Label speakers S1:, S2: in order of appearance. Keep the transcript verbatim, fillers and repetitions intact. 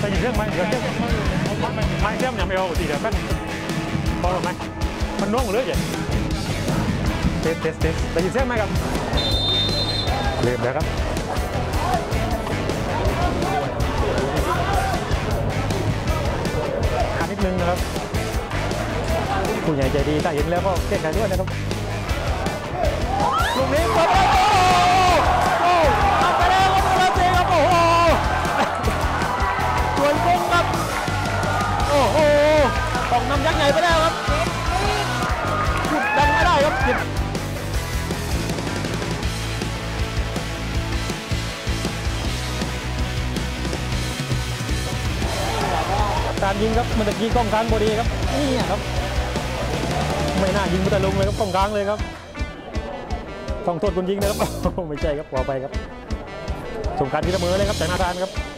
S1: ได้ยินเรื่องไหมเดี๋ยวเรื่องไม่เรื่องยังไม่เอาตีเดี๋ยวกันพอหรือไม่มันน่วงหรือยังเทสเทสเทสได้ยินเสียงไหมครับเริ่มแล้วครับขาดนิดนึงนะครับผู้ใหญ่ใจดีถ้าเห็นแล้วก็แก้ไขด้วยนะครับลูกนี้เปิดประตูโอ้ทำไปแล้วครับโอลาเซครับโอ้โหสวยกุ้งครับโอ้โหต้องนำยักษ์ใหญ่ไปแล้วครับหยุดดังไม่ได้ครับการยิงครับมันจะยิงกล้องกลางพอดีครับนี่ครับไม่น่ายิงมุตะลุงเลยครับกล้องกลางเลยครับต้องโทษคนยิงนะครับไม่ใช่ครับขอไปครับส่งการที่เสมอเลยครับจากนาธานครับ